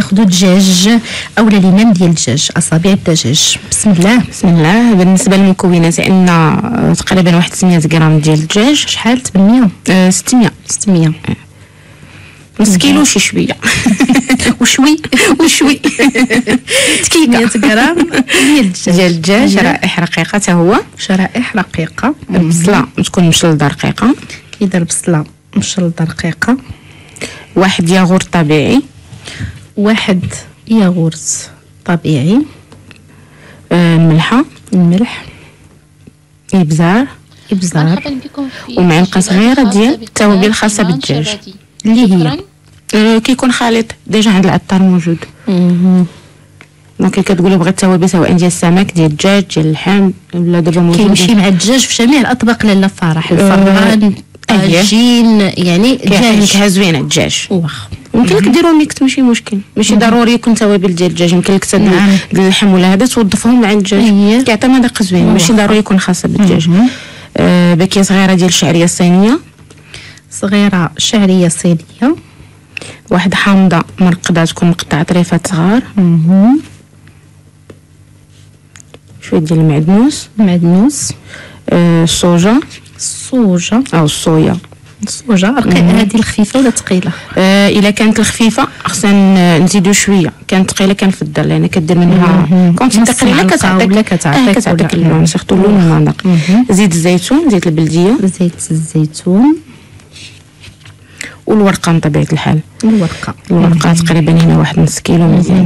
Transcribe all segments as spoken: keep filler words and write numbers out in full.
ناخذ دجاج اولا لينام ديال الدجاج، اصابع الدجاج. بسم الله. بسم الله. بالنسبه للمكونات عندنا تقريبا واحد ثمانمية غرام ديال الدجاج. شحال؟ ثمانمية؟ أه ستمية. ستمية. نص كيلو شي شويه. وشوي وشوي. ثمانمية غرام ديال الدجاج. ديال الدجاج شرائح رقيقه حتى هو. شرائح رقيقه. البصله تكون مشلضه رقيقه. اذا البصله مشلضه رقيقه. واحد ياغورت طبيعي. واحد ياغورت طبيعي. آه الملحه. الملح. ابزار. ابزار. ومعلقه صغيره ديال التوابل الخاصه بالدجاج اللي هي آه كيكون خليط ديجا عند العطار موجود. اها دونك كتقولي بغيت التوابل سواء ديال السمك ديال الدجاج ديال اللحم ولا دابا موجود. كيمشي مع الدجاج في جميع الاطباق لاله فرح. الفران طاجين يعني جاهز. نكهه زوينه الدجاج. واخا يمكن لك ديروا ميكس ماشي مشكل، ماشي ضروري يكون توابل ديال الدجاج، يمكن لك تدير نعم. اللحم ولا هذا توظفهم مع الدجاج كيعطي مذاق زوين، ماشي ضروري يكون خاصه بالدجاج. آه باكيه صغيره ديال الشعريه الصينيه. صغيره شعريه صينيه. واحد حامضه مرقده تكون مقطعه طريفات صغار. اها شويه ديال المعدنوس. معدنوس. آه الصوجه. الصوجه او الصويا. الصوجه رقيقه هذه الخفيفه ولا ثقيله؟ آه الا كانت الخفيفه خصنا نزيدو شويه، كانت ثقيله كنفضل لان كدير منها كونتي تقريبا كتعطيك كتعطيك كتعطيك اللون سيرتو اللون والمذاق. زيت الزيتون، زيت البلديه. زيت الزيتون والورقه بطبيعه الحال. الورقه الورقه تقريبا هنا واحد نص كيلو مزيان،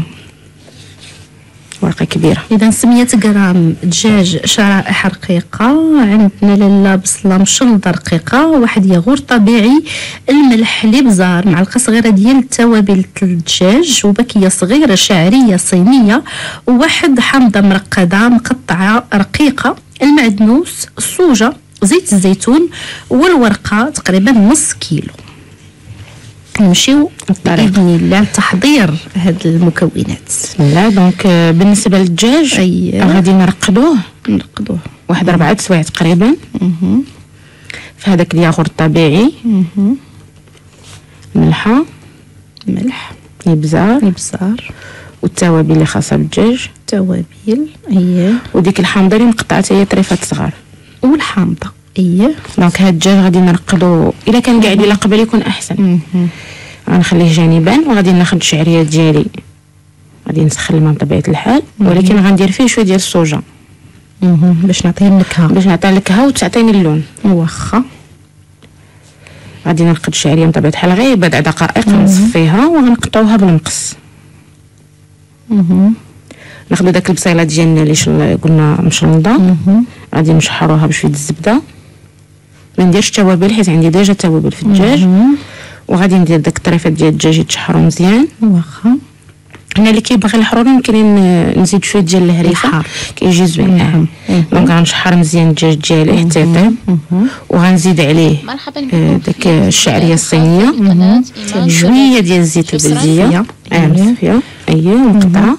ورقه كبيره. اذا ستمية غرام دجاج شرائح رقيقه، عندنا لاله بصله مشلضه رقيقه، واحد ياغورت طبيعي، الملح، الابزار، معلقه صغيره ديال التوابل الدجاج، وباكيه صغيره شعريه صينيه، وواحد حامضه مرقده مقطعه رقيقه، المعدنوس، الصوجه، زيت الزيتون، والورقه تقريبا نص كيلو. نمشيو باذن الله لتحضير هاد المكونات. بسم الله. دونك بالنسبه للدجاج أيه. غادي نرقدوه نرقدوه واحد أربعة سوايع تقريبا. اها في هذاك الياغورت الطبيعي. اها ملحه. ملح. ابزار. ابزار. والتوابل اللي خاصه بالدجاج. توابل. اييه. وديك الحامضه اللي مقطعه هي طريفات صغار. والحامضه. اييه. دونك هاد الدجاج غادي نرقدو الا كان قاعد الى قبل يكون احسن. اها غنخليه جانبا، وغادي ناخذ الشعريه ديالي غادي نسخن الماء بطبيعه الحال، ولكن غندير فيه شويه ديال الصوجه اها باش نعطيه النكهه باش نعطيها النكهه وتعطيني اللون. واخا غادي نرقد الشعريه بطبيعه الحال غير بضع دقائق، نصفيها وغنقطعوها بالمقص. اها ناخذ داك البصيله ديالنا اللي شل... قلنا مشلضه، غادي نشحروها بشويه الزبده، ما نديرش توابل حيت عندي ديجا توابل في الدجاج، وغادي ندير داك الطريفات ديال الدجاج يتشحروا مزيان. واخا هنا اللي كيبغي الحروري يمكن نزيد شويه ديال الهريسه كيجي زوين. اه دونك غنشحر مزيان الدجاج ديالي حتى يطيب، وغنزيد عليه آه داك الشعريه الصينيه، شويه ديال الزيت البلديه اه مصفيه اييه ومقطعه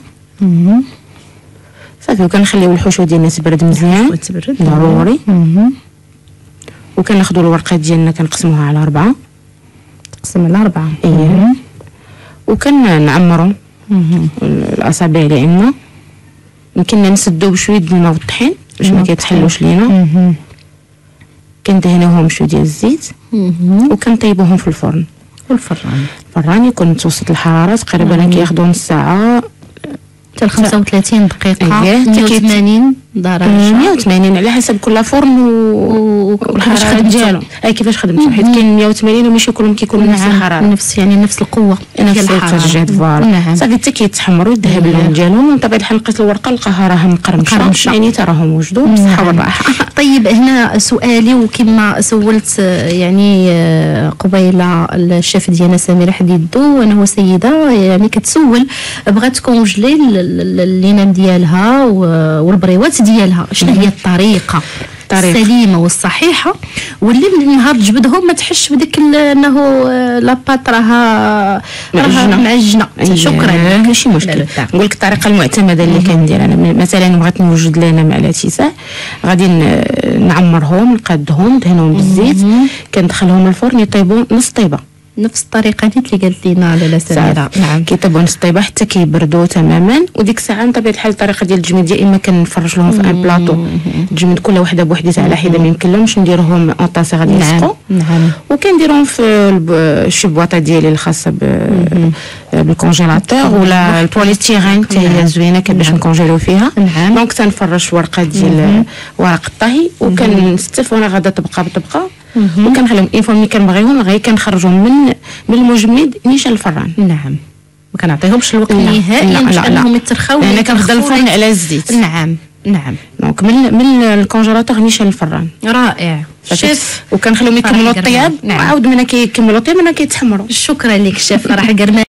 صافي، وكنخليو الحشو ديالنا تبرد مزيان ضروري. وكناخذوا الورقه ديالنا كنقسموها على أربعة. تقسم على أربعة. اييه. وكنعمروا الاصابع اللي عندنا، يمكن نسدو بشويه د الماء والطحين باش ما كيتحلوش لينا. كندهنوهم بشويه ديال الزيت وكنطيبوهم في الفرن. والفران الفران يكون متوسط الحراره تقريبا كياخذوا نص ساعه حتى خمسة وثلاثين دقيقه. أيه. مية وثمانين درجه. مية وثمانين على حسب كل فرن والحراره ديالو. اي كيفاش خدمتو، حيت كاين مية وثمانين وماشي كلهم كيكونوا نفس الحراره، نفس يعني نفس القوه نفس الترجيح فوالا. صافي حتى كيتحمروا يذهب اللون ديالهم. بطبيعه الحال لقيت الورقه لقاها راه مقرمشه، يعني حتى راهم وجدوا بالصحه والراحه. طيب هنا سؤالي، وكما سولت يعني قبيله الشيف ديالنا سميره حديدو، انا هو سيده يعني كتسول بغات تكونجلي اللينام ديالها والبريوات ديالها، شنو هي الطريقه السليمه والصحيحه واللي من النهار جبدهم ما تحش بديك انه لاباط راها راها معجنه؟ شكرا. ماشي مشكل. نقول لك الطريقه المعتمده اللي كندير انا. مثلا بغيت نوجد لنا مع الاتساع، غادي نعمرهم نقادهم ندهنهم بالزيت، كندخلهم الفرن يطيبوا نص طيبه نفس الطريقه اللي قالت لينا لاله سميره. نعم كيطيبوا نص طيبه حتى كيبردوا تماما، وديك الساعه بطبيعه الحال الطريقه ديال التجميد يا اما كنفرش لهم في ان بلاطو التجميد كل وحده بوحديتها على حده، ما يمكنلهمش نديرهم اون طاسه غادي يسقوا. نعم وكنديرهم في الشبواطه ديالي الخاصه بالكونجيلاتور ولا البوليستيرين حتى هي زوينه باش نكونجيلو فيها. دونك تنفرش ورقه ديال ورق الطهي وكنستف وانا غادا طبقه بطبقه وكنخليهم اين فوا ملي كنبغيهم غير كنخرجهم من من المجمد نيشان الفران. نعم ما كنعطيهمش الوقت نهائيا باش انهم يترخاو. انا كنخدم الفرن على الزيت. نعم نعم دونك من من الكونجيلاتور نيشان الفران. رائع شيف. وكنخليهم يكملوا الطياب وعاود منا كيكملوا الطياب منا كيتحمروا. شكرا لك شيف. راح